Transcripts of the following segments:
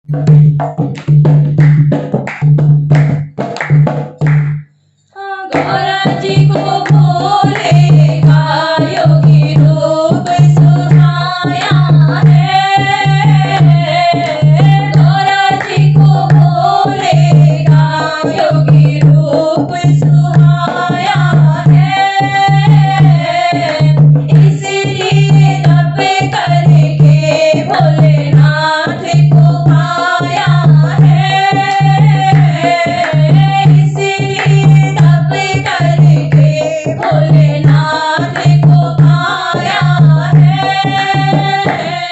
गौरा जी को भोले का योगी रूप सुहाया है। गौरा जी को भोले का योगी रूप सुहाया है। इसलिए तप करके भोलेनाथ को पाया है। इसलिए तप करके भोलेनाथ को पाया है।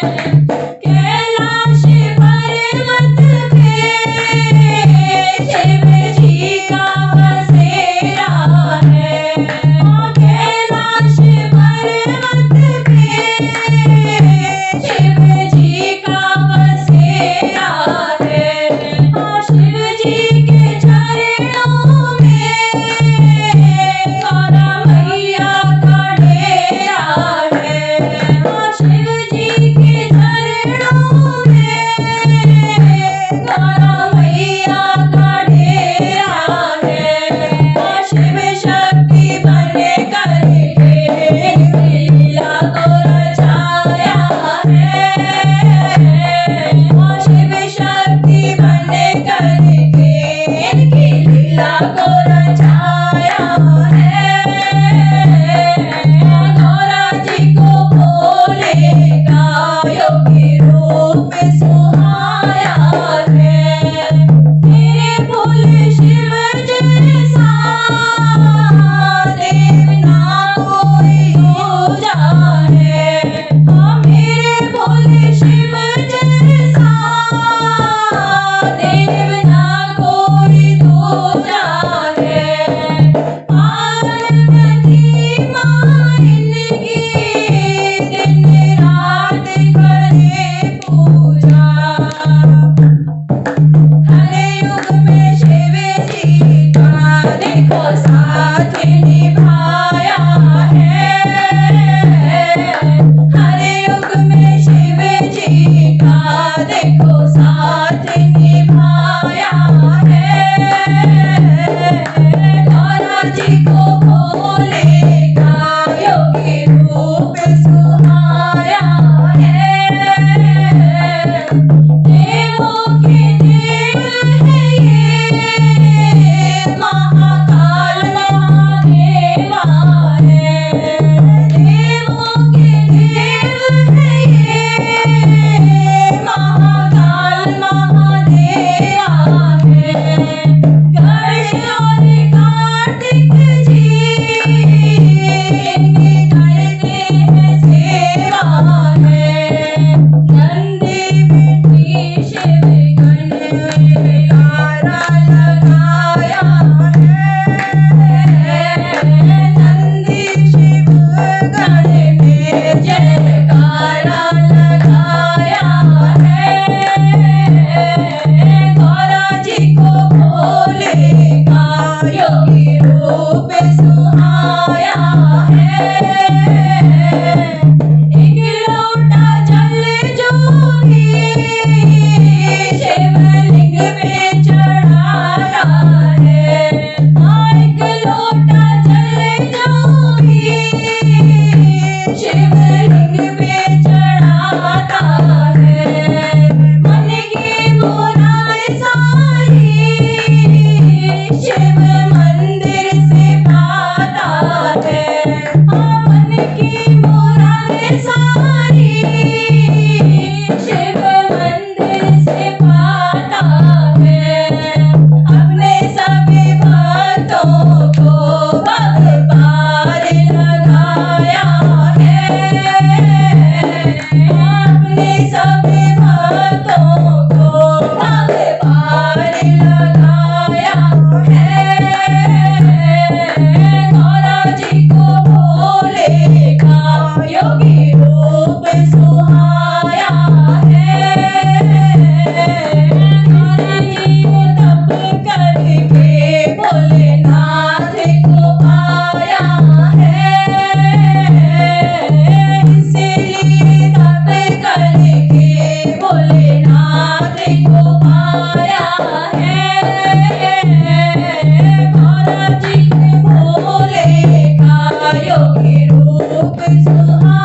कैलाश पर्वत पे शिव जी का बसेरा है। कैलाश पर्वत पे शिव जी का बसेरा है। शिव जी के चरणों में गौरा मैया का डेरा है। शिव जी के चरणों में गौरा मैया का डेरा है। शिव शक्ति बन करके लीला को रचाया है। शिव शक्ति बन करके इनकी लीला को रचाया है। गौरा जी को भोले का योगी रूप सुहाया है। मेरे भोले शिव जैसा देव ना कोई दूजा है। मेरे भोले शिव जैसा देव ना कोई दूजा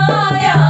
आया